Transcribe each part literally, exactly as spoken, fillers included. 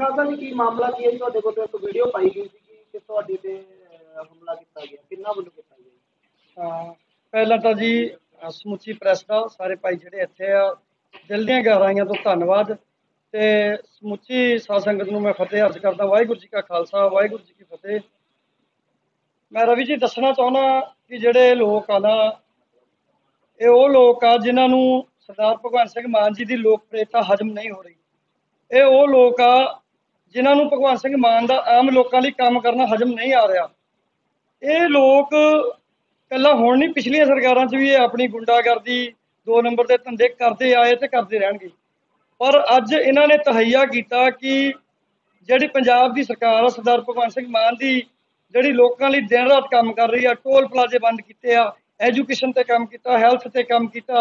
खालसा जी की मामला की है जी तुहाडे कोल एक वीडियो पाई गई सी कि तुहाडे ते हमला किया गया किन्ना वालों किया गया। हाँ पहला तो जी समुची प्रैस का सारे भाई जिहड़े इत्थे आ दिल दीआं गहराइयां तो धन्नवाद ते समुची साध संगत नूं मैं फतेह अर्ज करदा। वाहिगुरू जी का खालसा वाहिगुरू जी की फतेह। मैं रवि जी दसना चाहुंदा कि जिहड़े लोग आ ना ਇਹ ਉਹ ਲੋਕ ਆ ਜਿਨ੍ਹਾਂ ਨੂੰ ਸਰਦਾਰ ਭਗਵੰਤ ਸਿੰਘ ਮਾਨ ਜੀ ਦੀ ਲੋਕਪ੍ਰਿयता ਹਜਮ ਨਹੀਂ ਹੋ ਰਹੀ। ਇਹ ਉਹ ਲੋਕ ਆ ਜਿਨ੍ਹਾਂ ਨੂੰ ਭਗਵੰਤ ਸਿੰਘ ਮਾਨ ਦਾ ਆਮ ਲੋਕਾਂ ਲਈ ਕੰਮ ਕਰਨਾ ਹਜਮ ਨਹੀਂ ਆ ਰਿਹਾ। ਇਹ ਲੋਕ ਕੱਲਾ ਹੁਣ ਨਹੀਂ, ਪਿਛਲੀਆਂ ਸਰਕਾਰਾਂ 'ਚ ਵੀ ਇਹ ਆਪਣੀ ਗੁੰਡਾਗਰਦੀ ਦੋ ਨੰਬਰ ਦੇ ਧੰਦੇ ਕਰਦੇ ਆਏ ਤੇ ਕਰਦੇ ਰਹਿਣਗੇ। ਪਰ ਅੱਜ ਇਹਨਾਂ ਨੇ ਤਹਈਆ ਕੀਤਾ ਕਿ ਜਿਹੜੀ ਪੰਜਾਬ ਦੀ ਸਰਕਾਰ ਆ ਸਰਦਾਰ ਭਗਵੰਤ ਸਿੰਘ ਮਾਨ ਦੀ ਜਿਹੜੀ ਲੋਕਾਂ ਲਈ ਦਿਨ ਰਾਤ ਕੰਮ ਕਰ ਰਹੀ ਆ, ਟੋਲ ਪਲਾਜ਼ੇ ਬੰਦ ਕੀਤੇ ਆ, एजुकेशन ते काम किया, हैल्थ ते काम किया।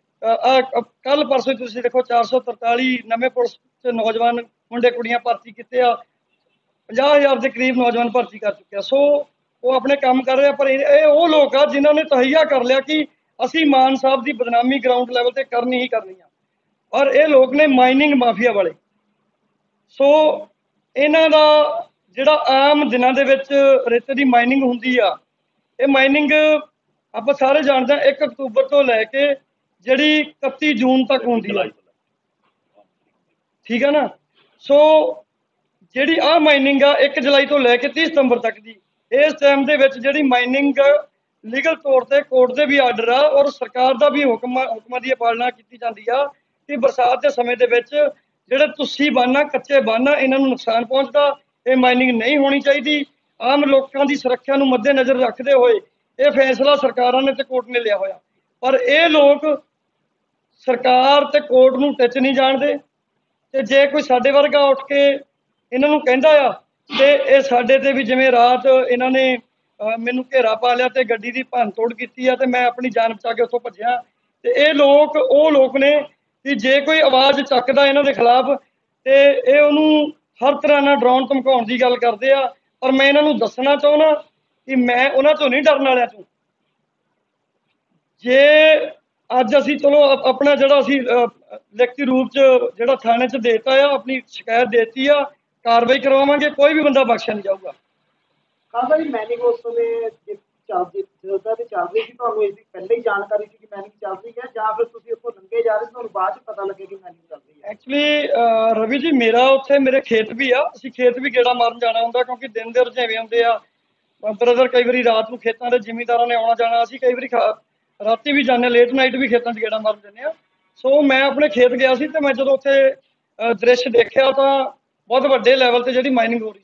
कल परसों तुसीं देखो चार सौ तरताली नवे पुलिस च नौजवान मुंडे कुड़ियां भर्ती किते आ, पचास हज़ार के करीब नौजवान भर्ती कर चुके हैं। सो वो अपने काम कर रहे हैं। पर ये वो लोग आ जिन्होंने तहैया कर लिया कि असी मान साहब की बदनामी ग्राउंड लैवल ते करनी ही करनी है। और ये लोग ने माइनिंग माफिया वाले। सो इन्हां दा जिहड़ा आम दिनां दे विच रेते दी माइनिंग हुंदी आ, ये माइनिंग आप सारे जानते हैं एक अक्तूबर तो लैके जी इकती जून तक होंगी है, ठीक है ना। सो जी आ माइनिंग आ एक जुलाई तो लैके तीस सितंबर तक की, इस टाइम के जी माइनिंग लीगल तौर पर कोर्ट के भी आर्डर आ और सरकार का भी हुक्म हुक्मां की पालना की जाती है कि बरसात के समय के जोड़े तुस्सी बन आ कच्चे बन आ इन्हों नुकसान पहुँचता, ये माइनिंग नहीं होनी चाहिए। आम लोगों की सुरक्षा को मद्देनज़र रखते हुए ये फैसला सरकारों ने ते कोर्ट ने लिया होया। पर ये लोग सरकार ते कोर्ट नूं टच नहीं जानते। ते जे कोई साडे वर्गा उठ के इन्हां नूं कहंदा आ ते ये साडे ते भी जिवें रात इन्हां ने मैनूं घेरा पा लिया ते गड्डी दी भंन तोड़ कीती आ ते मैं अपनी जान बचा के उत्थों भज्जिया। ते ये लोग वो लोग ने कि जे कोई आवाज़ चकदा इन्हां दे खिलाफ ते ये उहनूं हर तरह नाल डराउण धमकाउण दी गल करदे आ। पर मैं इन्हां नूं दस्सना चाहुंदा कि मैं उन्हां चों नहीं डरन वालियां चों। जे अज असी चलो अपना जड़ा असी लिखती रूप च जड़ा थाने च देता है, अपनी शिकायत देती है, कार्रवाई करवावांगे, कोई भी बंदा बख्शिया नहीं जाऊगा। खालसा जी मैनिंग उस समय चलदी चल रही थी, तुहानूं इसदी पहले ही जानकारी सी कि मैनिंग चल रही है जां फिर तुसीं उत्थों लंघे जा रहे तुहानूं बाद च पता लगे कि मैनिंग चल रही है? एक्चुअली रवि जी मेरा उत्थे मेरे खेत भी आ, असीं खेत भी गेड़ा मारन जाना हुंदा क्योंकि दिन दे रजेवे हुंदे आ। ब्रदर कई बारी रात को खेतों के जिमीदारों ने आना जाना, असीं कई बारी राती भी जाने, लेट नाइट भी खेतों च गेड़ा मार जाने। सो मैं अपने खेत गया सी ते मैं जो उत्थे दृश्य देखा तो बहुत वड्डे लैवल ते जिहड़ी माइनिंग हो रही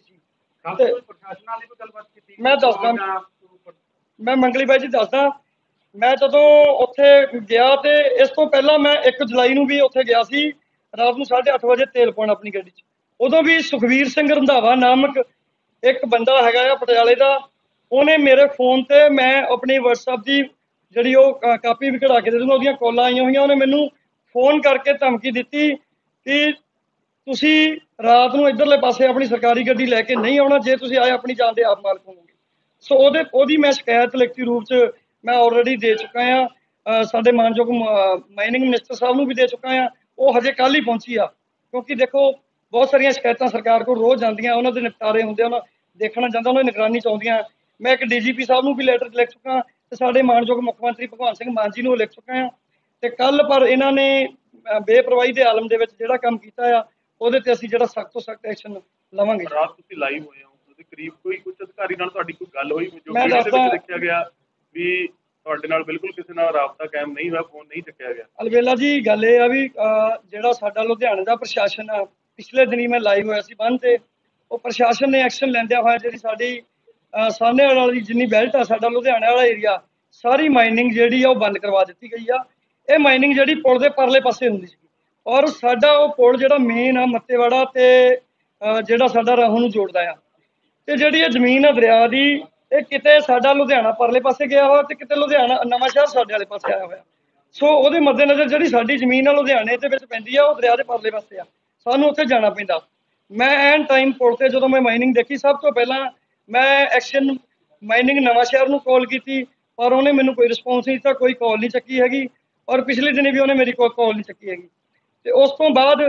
सी। मैं दसदा मैं मंगली बाई जी दसदा मैं जदों उत्थे गया तो इस तो पहला मैं एक जुलाई नूं भी उत्थे गया सी रात नूं साढ़े अठ बजे तेल पाउण अपनी गड्डी च। उदों भी सुखवीर सिंह रंधावा नामक एक बंदा हैगा आ पटियाले दा, उहने मेरे फोन ते मैं अपनी व्हाट्सएप की जी कापी भी कढ़ा के दे दूँगा, उहदियां कॉलां आईयां होईयां, उहने मैनूं फोन करके धमकी दी कि तुसी रात नूं इधरले पासे अपनी सरकारी गड्डी लैके नहीं आउणा, जे तुसी आए अपनी जान दे आप मालक होवोगे। सो ओहदे ओहदी मैं शिकायत लिखती रूप च मैं ऑलरेडी दे चुका हाँ, साडे मानयोग माइनिंग मिनिस्टर साहब नूं भी दे चुका हाँ। वो हजे कल ही पहुंची आ क्योंकि देखो बहुत सारिया शिकायतां सरकार को रोज़ जांदियां, उन्हां दे निपटारे हुंदे, उन्हां देखना चाहता उन्होंने निगरानी चाहुंदियां। मैं एक डी जी पी साहब नूं भी लैटर लिख चुका ते साडे मानयोग मुख्यमंत्री भगवंत सिंह मान जी नूं लिख चुका हाँ। ते कल पर इन्हां ने बेपरवाही दे आलम दे विच जिहड़ा काम कीता आ ਉਹਦੇ ਤੇ ਅਸੀਂ ਜਿਹੜਾ सख्त तो सख्त एक्शन लवांगे। रात ਤੁਸੀਂ ਲਾਈਵ ਹੋਏ ਹੋ ਉਹਦੇ ਕਰੀਬ ਕੋਈ ਕੁਝ ਅਧਿਕਾਰੀ ਨਾਲ ਤੁਹਾਡੀ ਕੋਈ ਗੱਲ ਹੋਈ ਜੋ ਵੀਡੀਓ ਦੇ ਵਿੱਚ ਦੇਖਿਆ ਗਿਆ ਵੀ ਤੁਹਾਡੇ ਨਾਲ ਬਿਲਕੁਲ ਕਿਸੇ ਨਾਲ ਰਾਬਤਾ ਕਾਇਮ ਨਹੀਂ ਹੋਇਆ, ਫੋਨ ਨਹੀਂ ਚੱਕਿਆ ਗਿਆ? ਅਲਵੇਲਾ ਜੀ ਗੱਲ ਇਹ ਆ ਵੀ ਜਿਹੜਾ ਸਾਡਾ ਲੁਧਿਆਣੇ ਦਾ ਪ੍ਰਸ਼ਾਸਨ ਆ, ਪਿਛਲੇ ਦਿਨੀ ਮੈਂ ਲਾਈਵ ਹੋਇਆ ਸੀ ਬੰਨ ਤੇ, ਉਹ ਪ੍ਰਸ਼ਾਸਨ ਨੇ ਐਕਸ਼ਨ ਲੈਂਦਿਆਂ ਹੋਇਆ ਜਿਹੜੀ ਸਾਡੀ ਸਾਹਨੇ ਵਾਲੀ ਜਿੰਨੀ ਬੈਲਟ ਆ ਸਾਡਾ ਲੁਧਿਆਣੇ ਵਾਲਾ ਏਰੀਆ ਸਾਰੀ ਮਾਈਨਿੰਗ ਜਿਹੜੀ ਆ ਉਹ ਬੰਦ ਕਰਵਾ ਦਿੱਤੀ ਗਈ ਆ। ਇਹ ਮਾਈਨਿੰਗ ਜਿਹੜੀ ਪੁਲ ਦੇ ਪਰਲੇ ਪਾਸੇ ਹੁੰਦੀ ਸੀ और साडा वो पुल जिहड़ा मेन आ मत्तेवाड़ा ते जिहड़ा साडा राहू नूं जोड़दा आ ते जिहड़ी ये जमीन आ दरिया दी ये किते साडा लुधियाना परले पासे गया होया ते किते लुधियाना नवां शहर साडे वाले पासे आया होया। सो उहदे मद्देनज़र जिहड़ी साडी जमीन आ लुधियाने दे विच पैंदी आ वो दरिया दे परले पासे आ, सानूं उत्थे जाना पैंदा। मैं एन टाइम पुल ते जदों मैं माइनिंग देखी सब तो पहला मैं एक्शन माइनिंग नवां शहर नूं कॉल कीती पर उहने मैनूं कोई रिस्पॉन्स नहीं दित्ता, कोई कॉल नहीं चक्की हैगी और पिछले दिन भी उहने मेरी कोई कॉल नहीं चक्की हैगी। ते उस तो बाद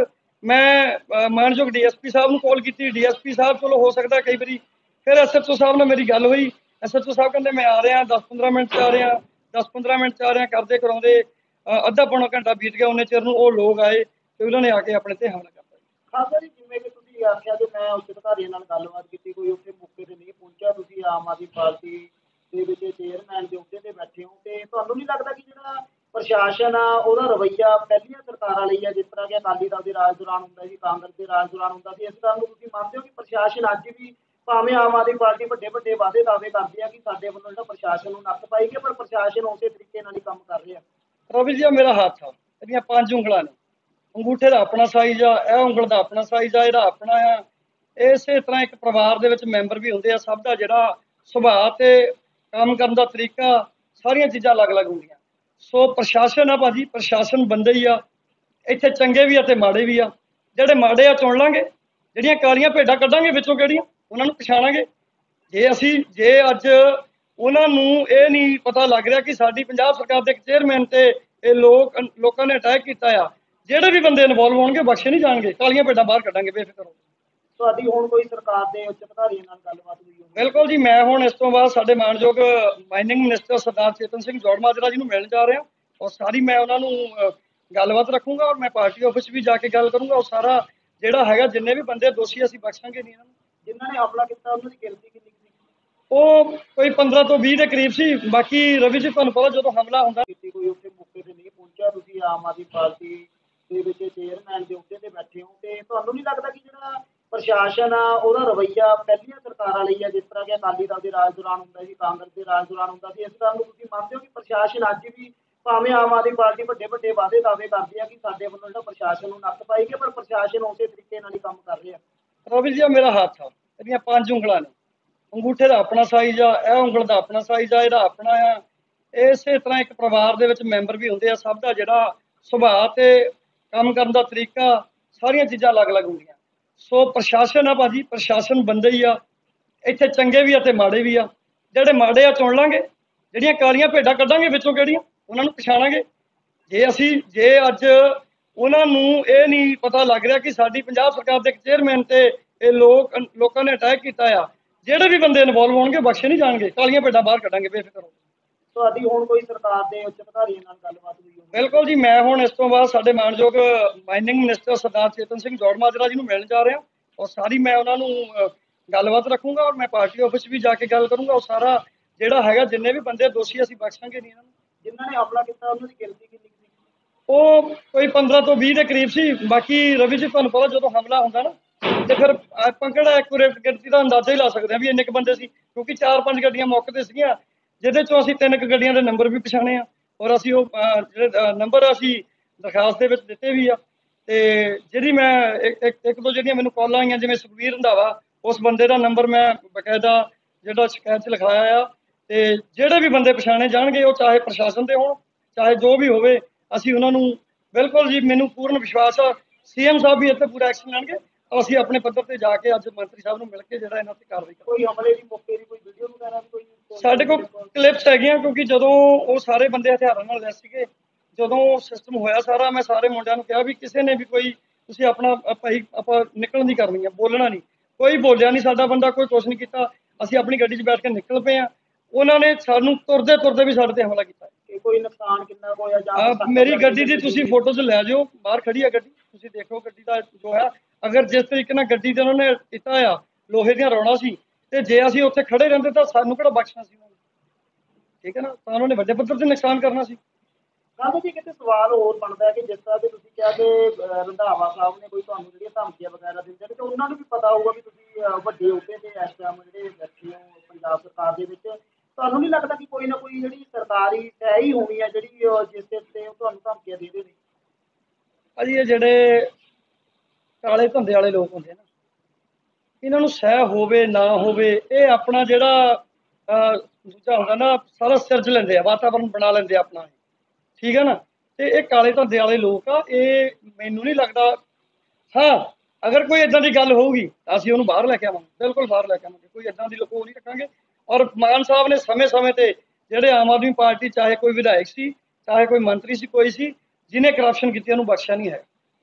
ਮੈਂ ਅ, ਮਾਨਯੋਗ ਡੀਐਸਪੀ ਸਾਹਿਬ ਨੂੰ ਕਾਲ ਕੀਤੀ। ਡੀਐਸਪੀ ਸਾਹਿਬ ਚਲੋ ਹੋ ਸਕਦਾ ਕਈ ਵਾਰੀ, ਫਿਰ ਐਸਐਚਓ ਸਾਹਿਬ ਨਾਲ ਮੇਰੀ ਗੱਲ ਹੋਈ। ਐਸਐਚਓ ਸਾਹਿਬ ਕਹਿੰਦੇ ਮੈਂ ਆ ਰਿਹਾ, ਦਸ ਪੰਦਰਾਂ ਮਿੰਟ 'ਚ ਆ ਰਿਹਾ, ਦਸ ਪੰਦਰਾਂ ਮਿੰਟ 'ਚ ਆ ਰਿਹਾ ਕਰਦੇ ਕਰਾਉਂਦੇ ਅ, ਅੱਧਾ ਪੌਣਾ ਘੰਟਾ ਬੀਤ ਗਿਆ। ਉਹਨੇ ਚਿਰ ਨੂੰ ਉਹ ਲੋਕ ਆਏ ਤੇ ਉਹਨਾਂ ਨੇ ਆ ਕੇ ਆਪਣੇ ਤੇ ਹਮਲਾ ਕਰਤਾ। ਖਾਸਾ ਜੀ, ਜਿਵੇਂ ਕਿ ਤੁਸੀਂ ਆਖਿਆ ਕਿ ਮੈਂ ਉੱਚ ਅਧਿਕਾਰੀਆਂ ਨਾਲ ਗੱਲਬਾਤ ਕੀਤੀ, ਕੋਈ ਉੱਥੇ ਮੌਕੇ ਤੇ ਨਹੀਂ ਪਹੁੰਚਿਆ। ਤੁਸੀਂ ਆਮ ਆਦਮੀ ਪਾਰਟੀ ਦੇ ਵਿੱਚ ਚੇਅਰਮੈਨ ਦੇ ਅਹੁਦੇ ਤੇ ਬੈਠੇ ਹੋ, ਤੇ ਤੁਹਾਨੂੰ ਨਹੀਂ ਲੱਗਦਾ ਕਿ ਜਿਹੜਾ ਪ੍ਰਸ਼ਾਸਨ ਆ ਉਹਦਾ ਰਵੱਈਆ ਪਹਿਲੀਆਂ ਸਰਕਾਰਾਂ ਲਈ ਆ, ਜਿਸ ਤਰ੍ਹਾਂ ਕਿ ਅਕਾਲੀ ਦਲ ਦੇ ਰਾਜ ਦੌਰਾਨ ਹੁੰਦਾ ਸੀ, ਕਾਂਗਰਸ ਦੇ ਰਾਜ ਦੌਰਾਨ ਹੁੰਦਾ ਸੀ, ਇਸ ਗੱਲ ਨੂੰ ਤੁਸੀਂ ਮੰਨਦੇ ਹੋ ਕਿ ਪ੍ਰਸ਼ਾਸਨ ਅੱਜ ਵੀ, ਭਾਵੇਂ ਆਮ ਆਦਮੀ ਪਾਰਟੀ ਵੱਡੇ ਵੱਡੇ ਵਾਅਦੇ ਦਾਅਵੇ ਕਰਦੀ ਆ ਕਿ ਸਾਡੇ ਵੱਲੋਂ ਜਿਹੜਾ ਪ੍ਰਸ਼ਾਸਨ ਨੂੰ ਨੱਥ ਪਾਈ ਗਈ, ਪਰ ਪ੍ਰਸ਼ਾਸਨ ਉਸੇ ਤਰੀਕੇ ਨਾਲ ਹੀ ਕੰਮ ਕਰ ਰਿਹਾ? ਰਵੀ ਜੀ, ਆਹ ਮੇਰਾ ਹੱਥ ਆ, ਇਹਦੀਆਂ ਪੰਜ ਉਂਗਲਾਂ ਨੇ। ਅੰਗੂਠੇ ਦਾ ਆਪਣਾ ਸਾਈਜ਼ ਆ, ਇਹ ਉਂਗਲ ਦਾ ਆਪਣਾ ਸਾਈਜ਼ ਆ, ਇਹਦਾ ਆਪਣਾ ਆ। ਇਸੇ ਤਰ੍ਹਾਂ ਇੱਕ ਪਰਿਵਾਰ ਦੇ ਵਿੱਚ ਮੈਂਬਰ ਵੀ ਹੁੰਦੇ ਆ, ਸਭ ਦਾ ਜਿਹੜਾ ਸੁਭਾਅ ਤੇ ਕੰਮ ਕਰਨ ਦਾ ਤਰੀਕਾ, ਸਾਰੀਆਂ ਚੀਜ਼ਾਂ ਅਲੱਗ-ਅਲੱਗ ਹੁੰਦੀਆਂ। ਸੋ ਪ੍ਰਸ਼ਾਸਨ ਆ ਭਾਜੀ, ਪ੍ਰਸ਼ਾਸਨ ਬੰਦੇ ਹੀ ਆ, ਇੱਥੇ ਚੰਗੇ ਵੀ ਆ ਤੇ ਮਾੜੇ ਵੀ ਆ। ਜਿਹੜੇ ਮਾੜੇ ਆ ਚੁਣ ਲਾਂਗੇ, ਜਿਹੜੀਆਂ ਕਾਲੀਆਂ ਭੇਡਾਂ ਕੱਢਾਂਗੇ ਵਿੱਚੋਂ ਕਿਹੜੀਆਂ, ਉਹਨਾਂ ਨੂੰ ਪਛਾਣਾਂਗੇ। ਜੇ ਅਸੀਂ ਜੇ ਅੱਜ ਉਹਨਾਂ ਨੂੰ ਇਹ ਨਹੀਂ ਪਤਾ ਲੱਗ ਰਿਹਾ ਕਿ ਸਾਡੀ ਪੰਜਾਬ ਸਰਕਾਰ ਦੇ ਇੱਕ ਚੇਅਰਮੈਨ ਤੇ ਇਹ ਲੋਕ ਲੋਕਾਂ ਨੇ ਅਟੈਕ ਕੀਤਾ ਆ, ਜਿਹੜੇ ਵੀ ਬੰਦੇ ਇਨਵੋਲਵ ਹੋਣਗੇ ਬਖਸ਼ੇ ਨਹੀਂ ਜਾਣਗੇ, ਕਾਲੀਆਂ ਭੇਡਾਂ ਬਾਹਰ ਕੱਢਾਂਗੇ, ਬੇਫਿਕਰ ਹੋ। ਤੁਹਾਡੀ ਹੁਣ ਕੋਈ ਸਰਕਾਰ ਦੇ ਉੱਚ ਅਧਿਕਾਰੀਆਂ ਨਾਲ ਗੱਲਬਾਤ ਹੋਈ ਹੋਵੇ? ਬਿਲਕੁਲ ਜੀ, ਮੈਂ ਹੁਣ ਇਸ ਤੋਂ ਬਾਅਦ ਸਾਡੇ ਮਾਨਯੋਗ ਮਾਈਨਿੰਗ ਮਿਨਿਸਟਰ ਸਰਦਾਰ ਚੇਤਨ ਸਿੰਘ ਜੋੜਮਾਜਰਾ ਜੀ ਨੂੰ ਮਿਲਣ ਜਾ ਰਿਹਾ, ਔਰ ਸਾਰੀ ਮੈਂ ਉਹਨਾਂ ਨੂੰ ਅ, ਗੱਲਬਾਤ ਰੱਖੂੰਗਾ, ਔਰ ਮੈਂ ਪਾਰਟੀ ਆਫਿਸ ਵੀ ਜਾ ਕੇ ਗੱਲ ਕਰੂੰਗਾ। ਔਰ ਸਾਰਾ ਜਿਹੜਾ ਹੈਗਾ, ਜਿੰਨੇ ਵੀ ਬੰਦੇ ਦੋਸ਼ੀ ਅਸੀਂ ਬਖਸ਼ਾਂਗੇ ਨਹੀਂ ਇਹਨਾਂ ਨੂੰ। ਜਿਨ੍ਹਾਂ ਨੇ ਹਮਲਾ ਕੀਤਾ ਉਹਨਾਂ ਦੀ ਗਿਣਤੀ ਕਿੰਨੀ ਕੁ ਸੀ? ਉਹ ਕੋਈ ਪੰਦਰਾਂ ਤੋਂ ਵੀਹ ਦੇ ਕਰੀਬ ਸੀ। ਬਾਕੀ ਰਵੀ ਜੀ, ਤੁਹਾਨੂੰ ਪਤਾ ਜਦੋਂ ਹਮਲਾ ਹੁੰਦਾ, ਕੀਤੀ, ਕੋਈ ਉੱਥੇ ਮੌਕੇ ਤੇ ਨਹੀਂ ਪਹੁੰਚਿਆ। ਤੁਸੀਂ ਆਮ ਆਦਮੀ ਪਾਰਟੀ ਦੇ ਵਿੱਚ ਚੇਅਰਮੈਨ ਦੇ ਅਹੁਦੇ ਤੇ ਬੈਠੇ ਹੋ, ਤੇ ਤੁਹਾਨੂੰ ਨਹੀਂ ਲੱਗਦਾ ਕਿ ਜਿਹੜਾ ਪ੍ਰਸ਼ਾਸਨ ਆ ਉਹਦਾ ਰਵੱਈਆ ਪਹਿਲੀਆਂ ਸਰਕਾਰਾਂ ਲਈ ਆ, ਜਿਸ ਤਰ੍ਹਾਂ ਕਿ ਅਕਾਲੀ ਦਲ ਦੇ ਰਾਜ ਦੌਰਾਨ ਹੁੰਦਾ ਸੀ, ਕਾਂਗਰਸ ਦੇ ਰਾਜ ਦੌਰਾਨ ਹੁੰਦਾ ਸੀ, ਇਸ ਗੱਲ ਨੂੰ ਤੁਸੀਂ ਮੰਨਦੇ ਹੋ ਕਿ ਪ੍ਰਸ਼ਾਸਨ ਅੱਜ ਵੀ, ਭਾਵੇਂ ਆਮ ਆਦਮੀ ਪਾਰਟੀ ਵੱਡੇ ਵੱਡੇ ਵਾਅਦੇ ਦਾਅਵੇ ਕਰਦੀ ਆ ਕਿ ਸਾਡੇ ਵੱਲੋਂ ਜਿਹੜਾ ਪ੍ਰਸ਼ਾਸਨ ਨੂੰ ਨੱਥ ਪਾਈ ਗਈ, ਪਰ ਪ੍ਰਸ਼ਾਸਨ ਉਸੇ ਤਰੀਕੇ ਨਾਲ ਹੀ ਕੰਮ ਕਰ ਰਿਹਾ? ਰਵੀ ਜੀ, ਆਹ ਮੇਰਾ ਹੱਥ ਆ, ਇਹਦੀਆਂ ਪੰਜ ਉਂਗਲਾਂ ਨੇ। ਅੰਗੂਠੇ ਦਾ ਆਪਣਾ ਸਾਈਜ਼ ਆ, ਇਹ ਉਂਗਲ ਦਾ ਆਪਣਾ ਸਾਈਜ਼ ਆ, ਇਹਦਾ ਆਪਣਾ ਆ। ਇਸੇ ਤਰ੍ਹਾਂ ਇੱਕ ਪਰਿਵਾਰ ਦੇ ਵਿੱਚ ਮੈਂਬਰ ਵੀ ਹੁੰਦੇ ਆ, ਸਭ ਦਾ ਜਿਹੜਾ ਸੁਭਾਅ ਤੇ ਕੰਮ ਕਰਨ ਦਾ ਤਰੀਕਾ, ਸਾਰੀਆਂ ਚੀਜ਼ਾਂ ਅਲੱਗ-ਅਲੱਗ ਹੁੰਦੀਆਂ। ਸੋ ਪ੍ਰਸ਼ਾਸਨ ਆ ਭਾਜੀ, ਪ੍ਰਸ਼ਾਸਨ ਬੰਦੇ ਹੀ ਆ, ਇੱਥੇ ਚੰਗੇ ਵੀ ਆ ਤੇ ਮਾੜੇ ਵੀ ਆ। ਜਿਹੜੇ ਮਾੜੇ ਆ ਚੁਣ ਲਾਂਗੇ, ਜਿਹੜੀਆਂ ਕਾਲੀਆਂ ਭੇਡਾਂ ਕੱਢਾਂਗੇ ਵਿੱਚੋਂ ਕਿਹੜੀਆਂ, ਉਹਨਾਂ ਨੂੰ ਪਛਾਣਾਂਗੇ। ਜੇ ਅਸੀਂ ਜੇ ਅੱਜ ਉਹਨਾਂ ਨੂੰ ਇਹ ਨਹੀਂ ਪਤਾ ਲੱਗ ਰਿਹਾ ਕਿ ਸਾਡੀ ਪੰਜਾਬ ਸਰਕਾਰ ਦੇ ਇੱਕ ਚੇਅਰਮੈਨ ਤੇ ਇਹ ਲੋਕ ਲੋਕਾਂ ਨੇ ਅਟੈਕ ਕੀਤਾ ਆ, ਜਿਹੜੇ ਵੀ ਬੰਦੇ ਇਨਵੋਲਵ ਹੋਣਗੇ ਬਖਸ਼ੇ ਨਹੀਂ ਜਾਣਗੇ, ਕਾਲੀਆਂ ਭੇਡਾਂ ਬਾਹਰ ਕੱਢਾਂਗੇ, ਬੇਫਿਕਰ ਹੋ। ਤੁਹਾਡੀ ਹੁਣ ਕੋਈ ਸਰਕਾਰ ਦੇ ਉੱਚ ਅਧਿਕਾਰੀਆਂ ਨਾਲ ਗੱਲਬਾਤ ਹੋਈ ਹੋਵੇ? ਬਿਲਕੁਲ ਜੀ, ਮੈਂ ਹੁਣ ਇਸ ਤੋਂ ਬਾਅਦ ਸਾਡੇ ਮਾਨਯੋਗ ਮਾਈਨਿੰਗ ਮਿਨਿਸਟਰ ਸਰਦਾਰ ਚੇਤਨ ਸਿੰਘ ਜੋੜਮਾਜਰਾ ਜੀ ਨੂੰ ਮਿਲਣ ਜਾ ਰਿਹਾ, ਔਰ ਸਾਰੀ ਮੈਂ ਉਹਨਾਂ ਨੂੰ ਅ, ਗੱਲਬਾਤ ਰੱਖੂੰਗਾ, ਔਰ ਮੈਂ ਪਾਰਟੀ ਆਫਿਸ ਵੀ ਜਾ ਕੇ ਗੱਲ ਕਰੂੰਗਾ। ਔਰ ਸਾਰਾ ਜਿਹੜਾ ਹੈਗਾ, ਜਿੰਨੇ ਵੀ ਬੰਦੇ ਦੋਸ਼ੀ ਅਸੀਂ ਬਖਸ਼ਾਂਗੇ ਨਹੀਂ ਇਹਨਾਂ ਨੂੰ। ਜਿਨ੍ਹਾਂ ਨੇ ਹਮਲਾ ਕੀਤਾ ਉਹਨਾਂ ਦੀ ਗਿਣਤੀ ਕਿੰਨੀ ਕੁ ਸੀ? ਉਹ ਕੋਈ ਪੰਦਰਾਂ ਤੋਂ ਵੀਹ ਦੇ ਕਰੀਬ ਸੀ। ਬਾਕੀ ਰਵੀ ਜੀ, ਤੁਹਾਨੂੰ ਪਤਾ ਜਦੋਂ ਹਮਲਾ ਹੁੰਦਾ ਨਾ, ਤੇ ਫਿਰ ਆਪਾਂ ਕਿਹੜਾ ਐਕੂਰੇਟ ਗਿਣਤੀ ਦਾ ਅੰਦਾਜ਼ਾ ਹੀ ਲਾ ਸਕਦੇ ਹਾਂ ਵੀ ਇੰਨੇ ਕੁ ਬੰਦੇ ਸੀ, ਕਿਉਂਕਿ ਚਾਰ ਪੰਜ ਗੱਡੀਆਂ ਮੌਕੇ ਤੇ ਸੀਗੀਆਂ, ਜਿਹਦੇ ਚੋਂ ਅਸੀਂ ਤਿੰਨ ਕੁ ਗੱਡੀਆਂ ਦੇ ਨੰਬਰ ਵੀ ਪਛਾਣੇ ਆ, ਔਰ ਅਸੀਂ ਉਹ ਅ, ਜਿਹੜੇ ਨੰਬਰ ਅਸੀਂ ਦਰਖਾਸਤ ਦੇ ਵਿੱਚ ਦਿੱਤੇ ਵੀ ਆ। ਤੇ ਜਿਹੜੀ ਮੈਂ ਇੱਕ ਇੱਕ- ਇੱਕ ਦੋ ਜਿਹੜੀਆਂ ਮੈਨੂੰ ਕਾਲਾਂ ਆਈਆਂ, ਜਿਵੇਂ ਸੁਖਵੀਰ ਰੰਧਾਵਾ, ਉਸ ਬੰਦੇ ਦਾ ਨੰਬਰ ਮੈਂ ਬਕਾਇਦਾ ਜਿਹੜਾ ਸ਼ਿਕਾਇਤ 'ਚ ਲਿਖਾਇਆ ਆ। ਤੇ ਜਿਹੜੇ ਵੀ ਬੰਦੇ ਪਛਾਣੇ ਜਾਣਗੇ, ਉਹ ਚਾਹੇ ਪ੍ਰਸ਼ਾਸਨ ਦੇ ਹੋਣ, ਚਾਹੇ ਜੋ ਵੀ ਹੋਵੇ, ਅਸੀਂ ਉਹਨਾਂ ਨੂੰ ਬਿਲਕੁਲ ਜੀ, ਮੈਨੂੰ ਪੂਰਨ ਵਿਸ਼ਵਾਸ ਆ ਸੀਐਮ ਸਾਹਿਬ ਵੀ ਇੱਥੇ ਪੂਰਾ ਐਕਸ਼ਨ ਲੈਣਗੇ। ਅਸੀਂ ਆਪਣੇ ਪੱਧਰ ਤੇ ਜਾ ਕੇ ਅੱਜ ਮੰਤਰੀ ਸਾਹਿਬ ਨੂੰ ਮਿਲ ਕੇ ਜਿਹੜਾ ਇਹਨਾਂ ਤੇ ਕਾਰਵਾਈ ਕਰਾਂਗੇ। ਕੋਈ ਹਮਲੇ ਦੀ ਮੌਕੇ ਦੀ ਕੋਈ ਵੀਡੀਓ ਵਗੈਰਾ ਵੀ ਕੋਈ? ਸਾਡੇ ਕੋਲ ਕਲਿੱਪਸ ਹੈਗੀਆਂ, ਕਿਉਂਕਿ ਜਦੋਂ ਉਹ ਸਾਰੇ ਬੰਦੇ ਹਥਿਆਰਾਂ ਨਾਲ ਲੈਸ ਸੀਗੇ, ਜਦੋਂ ਸਿਸਟਮ ਹੋਇਆ ਸਾਰਾ, ਮੈਂ ਸਾਰੇ ਮੁੰਡਿਆਂ ਨੂੰ ਕਿਹਾ ਵੀ ਕਿਸੇ ਨੇ ਵੀ ਕੋਈ ਤੁਸੀਂ ਆਪਣਾ ਭਾਈ ਆਪਾਂ ਨਿਕਲਣ ਦੀ ਕਰਨੀ ਆ, ਬੋਲਣਾ ਨਹੀਂ। ਕੋਈ ਬੋਲਿਆ ਨਹੀਂ, ਸਾਡਾ ਬੰਦਾ ਕੋਈ ਕੁਛ ਨਹੀਂ ਕੀਤਾ। ਅਸੀਂ ਆਪਣੀ ਗੱਡੀ 'ਚ ਬੈਠ ਕੇ ਨਿਕਲ ਪਏ ਆ। ਉਹਨਾਂ ਨੇ ਸਾਨੂੰ ਤੁਰਦੇ ਤੁਰਦੇ ਵੀ ਸਾਡੇ ਤੇ ਹਮਲਾ ਕੀਤਾ। ਕਿ ਕੋਈ ਨੁਕਸਾਨ ਕਿੰਨਾ ਕੁ ਹੋਇਆ? ਜਾਂ ਆਹ ਮੇਰੀ ਗੱਡੀ ਦੀ ਤੁਸੀਂ ਫੋਟੋ 'ਚ ਲੈ ਜਾਓ, ਬਾਹਰ ਖੜੀ ਆ ਗੱਡੀ, ਤੁਸੀਂ ਦੇਖੋ ਗੱਡੀ ਦਾ ਜੋ ਹੈ। ਅਗਰ ਜਿਸ ਤਰੀਕੇ ਨਾਲ ਗੱਡੀ ਤੇ ਉਹਨਾਂ ਨੇ ਕੀਤਾ ਆ, ਲੋਹੇ ਦੀਆਂ ਰੌਣਾ ਸੀ, ਤੇ ਜੇ ਅਸੀਂ ਉੱਥੇ ਖੜੇ ਰਹਿੰਦੇ ਤਾਂ ਸਾਨੂੰ ਕਿਹੜਾ ਬਖਸ਼ਣਾ ਸੀ ਉਹਨਾਂ ਨੇ, ਠੀਕ ਹੈ ਨਾ? ਤਾਂ ਉਹਨਾਂ ਨੇ ਵੱਡੇ ਪੱਧਰ ਤੇ ਨੁਕਸਾਨ ਕਰਨਾ ਸੀ। ਗੱਲ ਜੀ, ਕਿਤੇ ਸਵਾਲ ਹੋਰ ਬਣਦਾ ਹੈ ਕਿ ਜਿਸ ਤਰ੍ਹਾਂ ਕਿ ਤੁਸੀਂ ਕਿਹਾ ਕਿ ਅਹ, ਰੰਧਾਵਾ ਸਾਹਿਬ ਨੇ ਕੋਈ ਤੁਹਾਨੂੰ ਜਿਹੜੀਆਂ ਧਮਕੀਆਂ ਵਗੈਰਾ ਦਿੰਦੇ ਨੇ, ਤੇ ਉਹਨਾਂ ਨੂੰ ਵੀ ਪਤਾ ਹੋਊਗਾ ਕਿ ਤੁਸੀਂ ਅਹ, ਵੱਡੇ ਅਹੁਦੇ ਤੇ ਇਸ ਟਾਈਮ ਜਿਹੜੇ ਬੈਠੇ ਹੋ ਪੰਜਾਬ ਸਰਕਾਰ ਦੇ ਵਿੱਚ, ਤੁਹਾਨੂੰ ਨਹੀਂ ਲੱਗਦਾ ਕਿ ਕੋਈ ਨਾ ਕੋਈ ਜਿਹੜੀ ਸਰਕਾਰੀ ਤੈਅ ਹੀ ਹੋਣੀ ਹੈ ਜਿਹੜੀ ਅਹ, ਜਿਸ ਦੇ ਉੱਤੇ ਉਹ ਤੁਹਾਨੂੰ ਧਮਕੀਆਂ ਦੇ ਰਹੇ ਨੇ? ਭਾਜੀ, ਇਹ ਜਿਹੜੇ ਕਾਲੇ ਧੰਦੇ ਵਾਲੇ ਲੋਕ ਹੁੰਦੇ ਨਾ, ਇਹਨਾਂ ਨੂੰ ਸਹਿ ਹੋਵੇ ਨਾ ਹੋਵੇ, ਇਹ ਆਪਣਾ ਜਿਹੜਾ ਅਹ, ਦੂਜਾ ਹੁੰਦਾ ਨਾ, ਸਾਰਾ ਸਿਰਜ ਲੈਂਦੇ ਆ, ਵਾਤਾਵਰਨ ਬਣਾ ਲੈਂਦੇ ਆ ਆਪਣਾ, ਠੀਕ ਹੈ ਨਾ? ਤੇ ਇਹ ਕਾਲੇ ਧੰਦੇ ਵਾਲੇ ਲੋਕ ਆ, ਇਹ ਮੈਨੂੰ ਨਹੀਂ ਲੱਗਦਾ। ਹਾਂ, ਅਗਰ ਕੋਈ ਇਦਾਂ ਦੀ ਗੱਲ ਹੋਊਗੀ ਤਾਂ ਅਸੀਂ ਉਹਨੂੰ ਬਾਹਰ ਲੈ ਕੇ ਆਵਾਂਗੇ, ਬਿਲਕੁਲ ਬਾਹਰ ਲੈ ਕੇ ਆਵਾਂਗੇ, ਕੋਈ ਇਦਾਂ ਦੀ ਲੁਕੋ ਨਹੀਂ ਰੱਖਾਂਗੇ। ਔਰ ਮਾਨ ਸਾਹਿਬ ਨੇ ਸਮੇਂ ਸਮੇਂ ਤੇ ਜਿਹੜੇ ਆਮ ਆਦਮੀ ਪਾਰਟੀ, ਚਾਹੇ ਕੋਈ ਵਿਧਾਇਕ ਸੀ, ਚਾਹੇ ਕੋਈ ਮੰਤਰੀ ਸੀ, ਕੋਈ ਸੀ, ਜਿਹਨੇ ਕਰਪਸ਼ਨ ਕੀਤੀ, ਉਹਨੂੰ ਬਖਸ਼ਿਆ ਨਹੀਂ ਹੈ।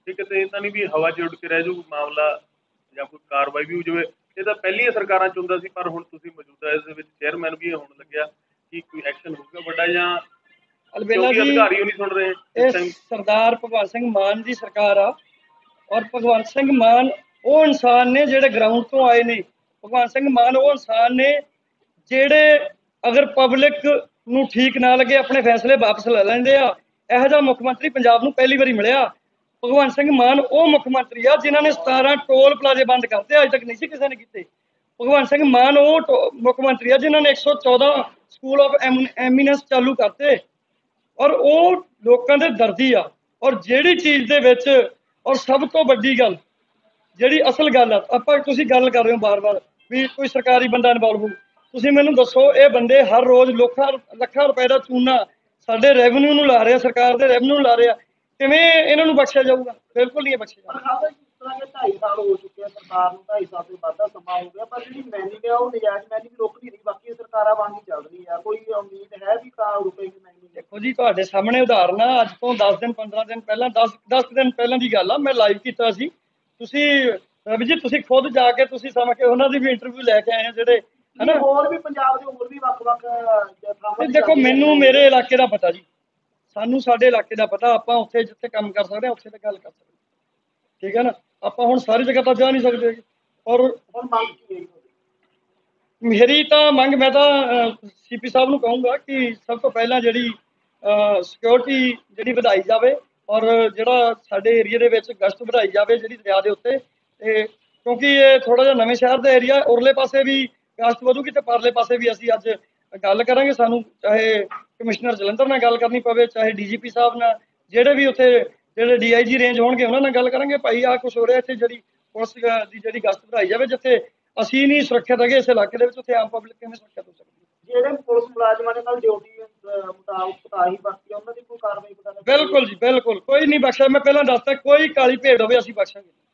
ਕਿ ਕਿਤੇ ਇਹ ਤਾਂ ਨਹੀਂ ਵੀ ਹਵਾ 'ਚ ਉੱਡ ਕੇ ਰਹਿ ਜਾਊ ਮਾਮਲਾ ਜਾਂ ਕੋਈ ਕਾਰਵਾਈ ਵੀ ਹੋ ਜਾਵੇ। ਇਹ ਤਾਂ ਪਹਿਲੀਆਂ ਸਰਕਾਰਾਂ 'ਚ ਹੁੰਦਾ ਸੀ, ਪਰ ਹੁਣ ਤੁਸੀਂ ਮੌਜੂਦਾ ਇਸ ਦੇ ਵਿੱਚ ਚੇਅਰਮੈਨ ਵੀ ਹੋਣ ਲੱਗਿਆ, ਕੀ ਕੋਈ ਐਕਸ਼ਨ ਹੋਊਗਾ ਵੱਡਾ ਜਾਂ ਅਲਬੇਲਾ ਕਿਉਂਕਿ ਜੀ, ਅਧਿਕਾਰੀ ਉਹ ਨਹੀਂ ਸੁਣ ਰਹੇ ਇਹ ਇਸ ਟਾਈਮ? ਸਰਦਾਰ ਭਗਵੰਤ ਸਿੰਘ ਮਾਨ ਦੀ ਸਰਕਾਰ ਆ, ਔਰ ਭਗਵੰਤ ਸਿੰਘ ਮਾਨ ਉਹ ਇਨਸਾਨ ਨੇ ਜਿਹੜੇ ਗਰਾਊਂਡ ਤੋਂ ਆਏ ਨੇ। ਭਗਵੰਤ ਸਿੰਘ ਮਾਨ ਉਹ ਇਨਸਾਨ ਨੇ ਜਿਹੜੇ ਅਗਰ ਪਬਲਿਕ ਨੂੰ ਠੀਕ ਨਾ ਲੱਗੇ ਆਪਣੇ ਫੈਸਲੇ ਵਾਪਸ ਲੈ ਲੈਂਦੇ ਆ। ਇਹੋ ਜਿਹਾ ਮੁੱਖ ਮੰਤਰੀ ਪੰਜਾਬ ਨੂੰ ਪਹਿਲੀ ਵਾਰੀ ਮਿਲਿਆ। ਭਗਵੰਤ ਸਿੰਘ ਮਾਨ ਉਹ ਮੁੱਖ ਮੰਤਰੀ ਆ ਜਿਨ੍ਹਾਂ ਨੇ ਸਤਾਰਾਂ ਟੋਲ ਪਲਾਜ਼ੇ ਬੰਦ ਕਰਤੇ, ਅੱਜ ਤੱਕ ਨਹੀਂ ਸੀ ਕਿਸੇ ਨੇ ਕੀਤੇ। ਭਗਵੰਤ ਸਿੰਘ ਮਾਨ ਉਹ ਟੋ- ਮੁੱਖ ਮੰਤਰੀ ਆ ਜਿਨ੍ਹਾਂ ਨੇ ਇੱਕ ਸੌ ਚੌਦਾਂ ਸਕੂਲ ਆਫ ਐਮੀਨੈਂਸ ਚਾਲੂ ਕਰਤੇ, ਔਰ ਉਹ ਲੋਕਾਂ ਦੇ ਦਰਦੀ ਆ। ਔਰ ਜਿਹੜੀ ਚੀਜ਼ ਦੇ ਵਿੱਚ, ਔਰ ਸਭ ਤੋਂ ਵੱਡੀ ਗੱਲ ਜਿਹੜੀ ਅਸਲ ਗੱਲ ਆ, ਆਪਾਂ ਤੁਸੀਂ ਗੱਲ ਕਰ ਰਹੇ ਹੋ ਬਾਰ-ਬਾਰ ਵੀ ਕੋਈ ਸਰਕਾਰੀ ਬੰਦਾ ਇਨਵੋਲਵ ਹੋ, ਤੁਸੀਂ ਮੈਨੂੰ ਦੱਸੋ ਇਹ ਬੰਦੇ ਹਰ ਰੋਜ਼ ਲੱਖਾਂ ਲੱਖਾਂ ਰੁਪਏ ਦਾ ਚੂਨਾ ਸਾਡੇ ਰੈਵਨਿਊ ਨੂੰ ਲਾ ਰਹੇ ਆ, ਸਰਕਾਰ ਦੇ ਰੈਵਨਿਊ ਨੂੰ ਲਾ ਰਹੇ ਆ, ਕਿਵੇਂ ਇਹਨਾਂ ਨੂੰ ਬਖਸ਼ਿਆ ਜਾਊਗਾ? ਬਿਲਕੁਲ ਨਹੀਂ ਬਖਸ਼ਿਆ ਪਰ ਜਾਊਗਾ। ਖਾਲਸਾ ਜੀ, ਜਿਸ ਤਰ੍ਹਾਂ ਕਿ ਢਾਈ ਸਾਲ ਹੋ ਚੁੱਕੇ ਆ ਸਰਕਾਰ ਨੂੰ, ਢਾਈ ਸਾਲ ਤੋਂ ਵੱਧ ਦਾ ਸਮਾਂ ਹੋ ਗਿਆ, ਪਰ ਜਿਹੜੀ ਮੈਨਿੰਗ ਹੈ ਉਹ ਨਜਾਇਜ਼ ਮੈਨਿੰਗ ਰੁਕ ਨਹੀਂ ਰਹੀ। ਬਾਕੀ ਸਰਕਾਰਾਂ ਵਾਂਗ ਹੀ ਚੱਲ ਰਹੀ ਆ, ਕੋਈ ਉਮੀਦ ਹੈ ਵੀ ਤਾਂ ਰੁਕੇਗੀ ਮੈਨਿੰਗ? ਦੇਖੋ ਜੀ, ਤੁਹਾਡੇ ਸਾਹਮਣੇ ਉਦਾਹਰਨ ਆ। ਅੱਜ ਤੋਂ ਦਸ ਦਿਨ ਪੰਦਰਾਂ ਦਿਨ ਪਹਿਲਾਂ, ਦਸ ਦਸ ਦਿਨ ਪਹਿਲਾਂ ਦੀ ਗੱਲ ਆ, ਮੈਂ ਲਾਈਵ ਕੀਤਾ ਸੀ। ਤੁਸੀਂ ਰਵੀ ਜੀ, ਤੁਸੀਂ ਖੁਦ ਜਾ ਕੇ ਤੁਸੀਂ ਸਮਝ ਕੇ ਉਹਨਾਂ ਦੀ ਵੀ ਇੰਟਰਵਿਊ ਲੈ ਕੇ ਆਏ ਆ ਜਿਹੜੇ, ਹਨਾ। ਹੋਰ ਵੀ ਪੰਜਾਬ ਦੇ ਹੋਰ ਵੀ ਵੱਖ-ਵੱਖ ਥਾਵਾਂ ਤੇ ਤੇ ਦੇਖੋ, ਜਾਂਦੇ ਮੈਨੂੰ ਨੇ। ਮੇਰੇ ਇਲਾਕੇ ਦਾ ਪਤਾ ਜੀ, ਸਾਨੂੰ ਸਾਡੇ ਇਲਾਕੇ ਦਾ ਪਤਾ। ਆਪਾਂ ਉੱਥੇ ਜਿੱਥੇ ਕੰਮ ਕਰ ਸਕਦੇ ਹਾਂ ਉੱਥੇ ਤੇ ਗੱਲ ਕਰ ਸਕਦੇ ਹਾਂ, ਠੀਕ ਹੈ ਨਾ। ਆਪਾਂ ਹੁਣ ਸਾਰੀ ਜਗ੍ਹਾ ਤਾਂ ਜਾ ਨਹੀਂ ਸਕਦੇ ਜੀ। ਔਰ ਹੁਣ ਮੰਗ ਕੀ ਹੈ ਜੀ ਤੁਹਾਡੀ? ਮੇਰੀ ਤਾਂ ਮੰਗ, ਮੈਂ ਤਾਂ ਸੀਪੀ ਸਾਹਿਬ ਨੂੰ ਕਹੂੰਗਾ ਕਿ ਸਭ ਤੋਂ ਪਹਿਲਾਂ ਜਿਹੜੀ ਸਿਕਿਉਰਿਟੀ ਜਿਹੜੀ ਵਧਾਈ ਜਾਵੇ, ਔਰ ਜਿਹੜਾ ਸਾਡੇ ਏਰੀਆ ਦੇ ਵਿੱਚ ਗਸ਼ਤ ਵਧਾਈ ਜਾਵੇ ਜਿਹੜੀ ਦਰਿਆ ਦੇ ਉੱਤੇ। ਤੇ ਕਿਉਂਕਿ ਇਹ ਥੋੜਾ ਜਿਹਾ ਨਵੇਂ ਸ਼ਹਿਰ ਦਾ ਏਰੀਆ, ਉਰਲੇ ਪਾਸੇ ਵੀ ਗਸ਼ਤ ਵਧੂਗੀ ਤੇ ਪਰਲੇ ਪਾਸੇ ਵੀ। ਅਸੀਂ ਅੱਜ ਗੱਲ ਕਰਾਂਗੇ, ਸਾਨੂੰ ਚਾਹੇ ਕਮਿਸ਼ਨਰ ਜਲੰਧਰ ਨਾਲ ਗੱਲ ਕਰਨੀ ਪਵੇ, ਚਾਹੇ ਡੀਜੀਪੀ ਸਾਹਿਬ ਨਾਲ, ਜਿਹੜੇ ਵੀ ਉੱਥੇ ਜਿਹੜੇ ਡੀਆਈਜੀ ਰੇਂਜ ਹੋਣਗੇ ਉਹਨਾਂ ਨਾਲ ਗੱਲ ਕਰਾਂਗੇ। ਭਾਈ ਆਹ ਕੁਛ ਹੋ ਰਿਹਾ ਇੱਥੇ, ਜਿਹੜੀ ਪੁਲਿਸ ਦੀ ਜਿਹੜੀ ਗਸ਼ਤ ਵਧਾਈ ਜਾਵੇ। ਜਿੱਥੇ ਅਸੀਂ ਨਹੀਂ ਸੁਰੱਖਿਅਤ ਹੈਗੇ ਇਸ ਇਲਾਕੇ ਦੇ ਵਿੱਚ, ਉੱਥੇ ਆਮ ਪਬਲਿਕ ਕਿਵੇਂ ਸੁਰੱਖਿਅਤ ਹੋ ਸਕਦੀ ਹੈ? ਜਿਹੜੇ ਪੁਲਿਸ ਮੁਲਾਜ਼ਮਾਂ ਨੇ ਕੱਲ ਡਿਊਟੀ ਮੁਤਾਬਕ ਕੋਤਾਹੀ ਵਰਤੀ, ਉਹਨਾਂ ਦੀ ਕੋਈ ਕਾਰਵਾਈ ਪਤਾ ਨਹੀਂ? ਬਿਲਕੁਲ ਜੀ, ਬਿਲਕੁਲ ਕੋਈ ਨਹੀਂ ਬਖਸ਼ਿਆ। ਮੈਂ ਪਹਿਲਾਂ ਦੱਸਤਾ, ਕੋਈ ਕਾਲੀ ਭੇਡ ਹੋਵੇ ਅਸੀਂ ਬਖਸ਼ਾਂਗੇ।